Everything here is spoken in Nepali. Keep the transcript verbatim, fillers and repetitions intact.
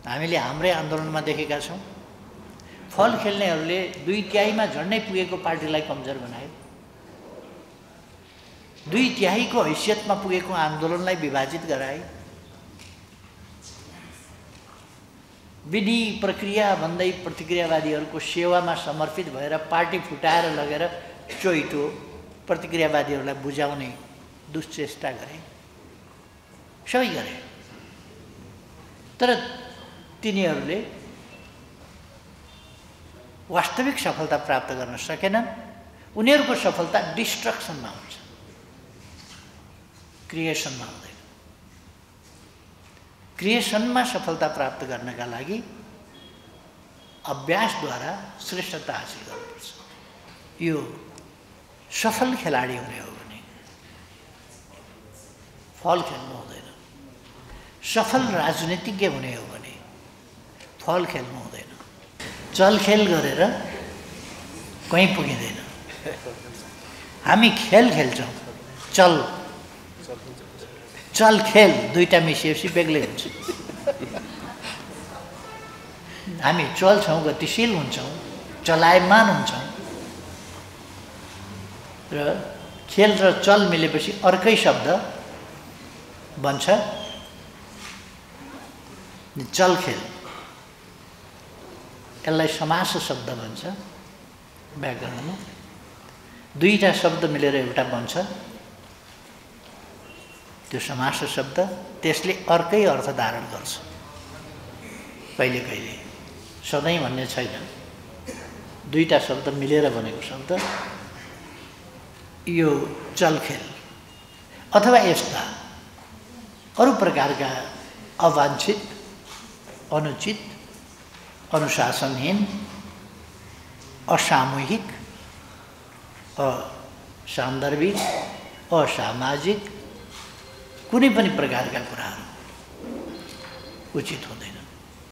हामीले हाम्रै आन्दोलनमा देखेका छौँ। फल खेल्नेहरूले दुई तिहाईमा झन्डै पुगेको पार्टीलाई कमजोर बनायो, दुई तिहाईको हैसियतमा पुगेको आन्दोलनलाई विभाजित गराए, विधि प्रक्रिया भन्दै प्रतिक्रियावादीहरूको सेवामा समर्पित भएर पार्टी फुटाएर लगेर चोइटो प्रतिक्रियावादीहरूलाई बुझाउने दुश्चेष्टा गरे, सबै गरे। तर तिनीहरूले वास्तविक सफलता प्राप्त गर्न सकेनन्। उनीहरूको सफलता डिस्ट्रक्सनमा हुन्छ, क्रिएसनमा हुँदैन। क्रिएसनमा सफलता प्राप्त गर्नका लागि अभ्यासद्वारा श्रेष्ठता हासिल गर्नुपर्छ। यो सफल खेलाडी हुने हो भने फल खेल्नु हुँदैन, सफल राजनीतिज्ञ हुने हो भने फल खेल्नु हुँदैन। चलखेल गरेर कहीँ पुगिँदैन। हामी खेल खेल्छौँ, चल चल खेल दुईटा मिसिएपछि बेग्लै हुन्छ। हामी चल्छौँ, गतिशील हुन्छौँ, चलायमान हुन्छौँ र खेल र चल मिलेपछि अर्कै शब्द बन्छ चलखेल। यसलाई समास शब्द भन्छ व्याकरणमा। दुईटा शब्द मिलेर एउटा बन्छ, त्यो समास शब्द। त्यसले अर्कै अर्थ धारण गर्छ कहिले कहिले, सधैँ भन्ने छैन। दुईटा शब्द मिलेर बनेको शब्द यो चलखेल। अथवा यस्ता अरू प्रकारका अवांछित, अनुचित, अनुशासनहीन, असामूहिक, असान्दर्भिक, असामाजिक कुनै पनि प्रकारका कुराहरू उचित हुँदैन।